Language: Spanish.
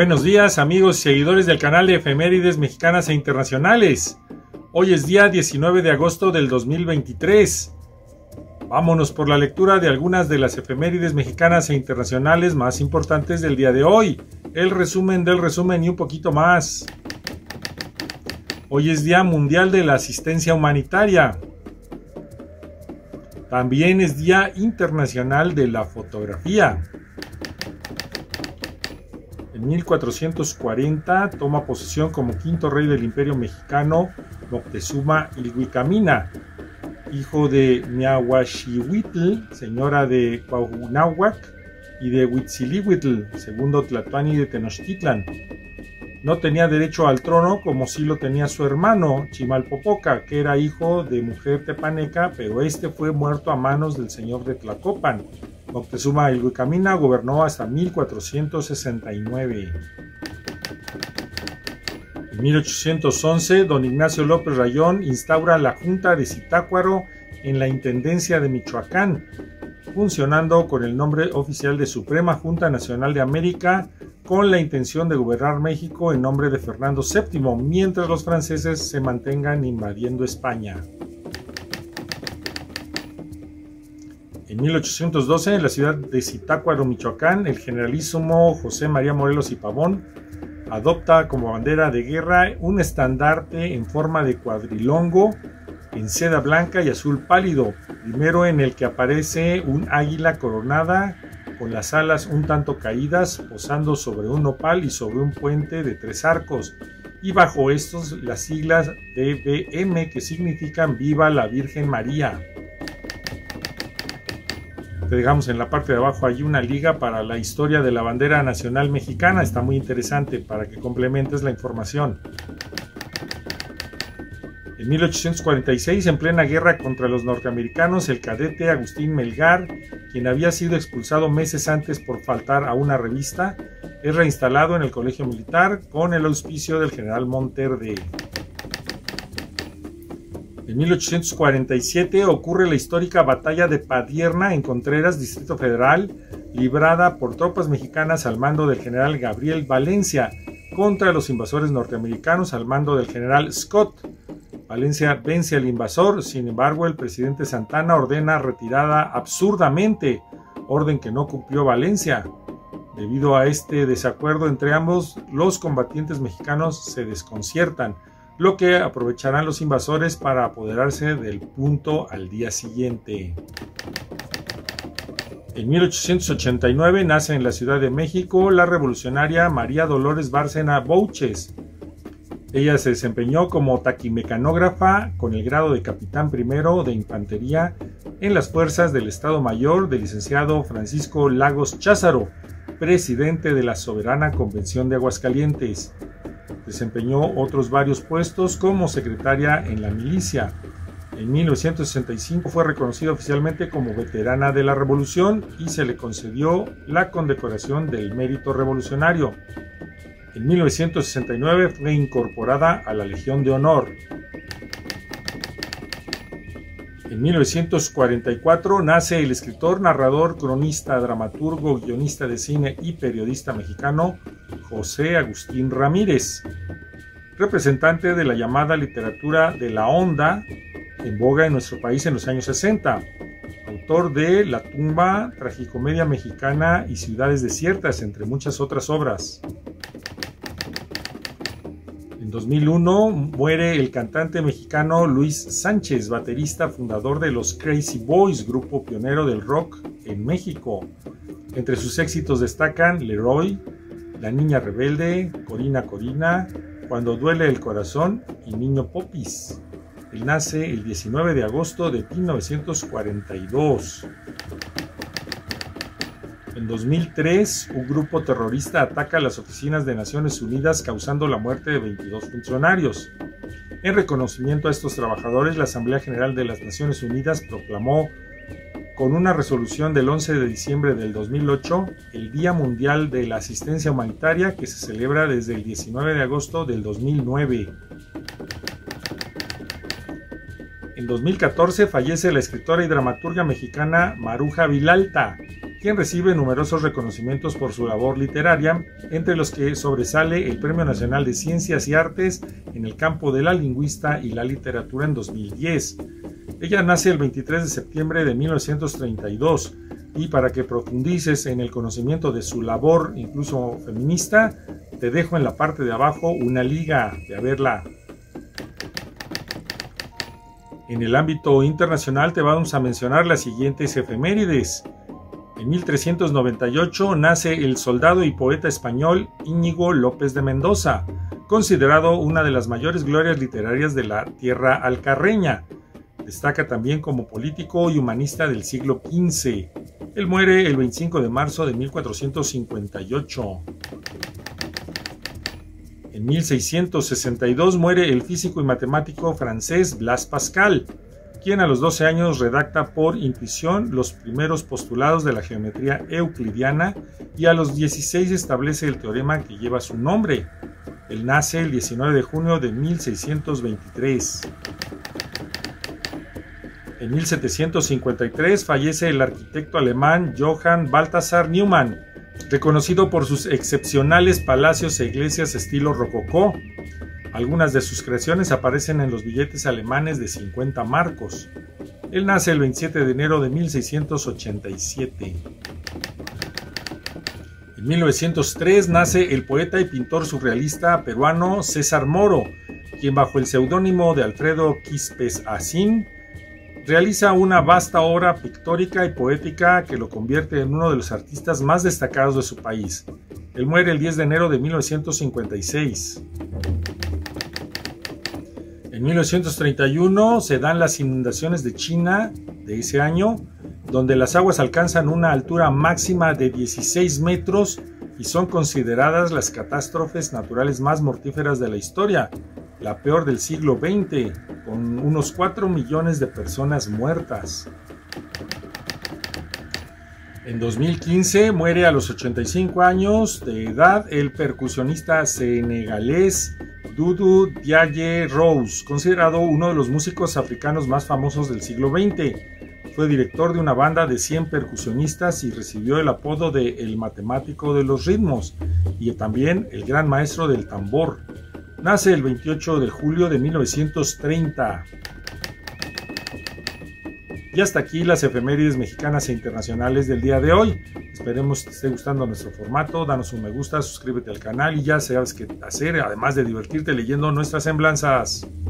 Buenos días amigos y seguidores del canal de Efemérides Mexicanas e Internacionales. Hoy es día 19 de agosto del 2023. Vámonos por la lectura de algunas de las efemérides mexicanas e internacionales más importantes del día de hoy. El resumen del resumen y un poquito más. Hoy es Día Mundial de la Asistencia Humanitaria. También es Día Internacional de la Fotografía. En 1440 toma posesión como quinto rey del Imperio Mexicano Moctezuma Ilhuicamina, hijo de Miahuaxihuitl, señora de Cuauhnáhuac, y de Huitzilihuitl, segundo Tlatoani de Tenochtitlan. No tenía derecho al trono como sí lo tenía su hermano Chimalpopoca, que era hijo de mujer tepaneca, pero este fue muerto a manos del señor de Tlacopan. Moctezuma Ilhuicamina gobernó hasta 1469. En 1811, don Ignacio López Rayón instaura la Junta de Zitácuaro en la Intendencia de Michoacán, funcionando con el nombre oficial de Suprema Junta Nacional de América, con la intención de gobernar México en nombre de Fernando VII, mientras los franceses se mantengan invadiendo España. En 1812, en la ciudad de Zitácuaro, Michoacán, el generalísimo José María Morelos y Pavón adopta como bandera de guerra un estandarte en forma de cuadrilongo en seda blanca y azul pálido, primero en el que aparece un águila coronada con las alas un tanto caídas, posando sobre un nopal y sobre un puente de 3 arcos, y bajo estos las siglas VBM, que significan Viva la Virgen María. Te dejamos en la parte de abajo allí una liga para la historia de la bandera nacional mexicana, está muy interesante para que complementes la información. En 1846, en plena guerra contra los norteamericanos, el cadete Agustín Melgar, quien había sido expulsado meses antes por faltar a una revista, es reinstalado en el colegio militar con el auspicio del general Monterde. En 1847 ocurre la histórica batalla de Padierna en Contreras, Distrito Federal, librada por tropas mexicanas al mando del general Gabriel Valencia contra los invasores norteamericanos al mando del general Scott. Valencia vence al invasor, sin embargo el presidente Santana ordena retirada absurdamente, orden que no cumplió Valencia. Debido a este desacuerdo entre ambos, los combatientes mexicanos se desconciertan, lo que aprovecharán los invasores para apoderarse del punto al día siguiente. En 1889 nace en la Ciudad de México la revolucionaria María Dolores Bárcena Bouches. Ella se desempeñó como taquimecanógrafa con el grado de capitán primero de infantería en las fuerzas del Estado Mayor del licenciado Francisco Lagos Cházaro, presidente de la Soberana Convención de Aguascalientes. Desempeñó otros varios puestos como secretaria en la milicia. En 1965 fue reconocida oficialmente como veterana de la Revolución y se le concedió la condecoración del Mérito Revolucionario. En 1969 fue incorporada a la Legión de Honor. En 1944 nace el escritor, narrador, cronista, dramaturgo, guionista de cine y periodista mexicano José Agustín Ramírez, representante de la llamada literatura de la onda en boga en nuestro país en los años 60, autor de La tumba, tragicomedia mexicana y Ciudades desiertas, entre muchas otras obras. En 2001 muere el cantante mexicano Luis Sánchez, baterista fundador de los Crazy Boys, grupo pionero del rock en México. Entre sus éxitos destacan Leroy, La Niña Rebelde, Corina Corina, Cuando duele el corazón y Niño Popis. Él nace el 19 de agosto de 1942. En 2003, un grupo terrorista ataca las oficinas de Naciones Unidas causando la muerte de 22 funcionarios. En reconocimiento a estos trabajadores, la Asamblea General de las Naciones Unidas proclamó con una resolución del 11 de diciembre del 2008 el Día Mundial de la Asistencia Humanitaria, que se celebra desde el 19 de agosto del 2009. En 2014 fallece la escritora y dramaturga mexicana Maruja Vilalta, quien recibe numerosos reconocimientos por su labor literaria, entre los que sobresale el Premio Nacional de Ciencias y Artes en el campo de la lingüística y la literatura en 2010. Ella nace el 23 de septiembre de 1932, y para que profundices en el conocimiento de su labor, incluso feminista, te dejo en la parte de abajo una liga de verla. En el ámbito internacional te vamos a mencionar las siguientes efemérides. En 1398 nace el soldado y poeta español Íñigo López de Mendoza, considerado una de las mayores glorias literarias de la tierra alcarreña. Destaca también como político y humanista del siglo XV. Él muere el 25 de marzo de 1458. En 1662 muere el físico y matemático francés Blaise Pascal, quien a los 12 años redacta por intuición los primeros postulados de la geometría euclidiana y a los 16 establece el teorema que lleva su nombre. Él nace el 19 de junio de 1623. En 1753 fallece el arquitecto alemán Johann Balthasar Neumann, reconocido por sus excepcionales palacios e iglesias estilo rococó. Algunas de sus creaciones aparecen en los billetes alemanes de 50 marcos. Él nace el 27 de enero de 1687. En 1903 nace el poeta y pintor surrealista peruano César Moro, quien bajo el seudónimo de Alfredo Quíspes Asín realiza una vasta obra pictórica y poética que lo convierte en uno de los artistas más destacados de su país. Él muere el 10 de enero de 1956. En 1931 se dan las inundaciones de China de ese año, donde las aguas alcanzan una altura máxima de 16 metros y son consideradas las catástrofes naturales más mortíferas de la historia, la peor del siglo XX, con unos 4 millones de personas muertas. En 2015 muere a los 85 años de edad el percusionista senegalés Doudou Diaye Rose, considerado uno de los músicos africanos más famosos del siglo XX. Fue director de una banda de 100 percusionistas y recibió el apodo de El Matemático de los Ritmos y también el Gran Maestro del Tambor. Nace el 28 de julio de 1930. Y hasta aquí las efemérides mexicanas e internacionales del día de hoy. Esperemos que te esté gustando nuestro formato. Danos un me gusta, suscríbete al canal y ya sabes qué hacer, además de divertirte leyendo nuestras semblanzas.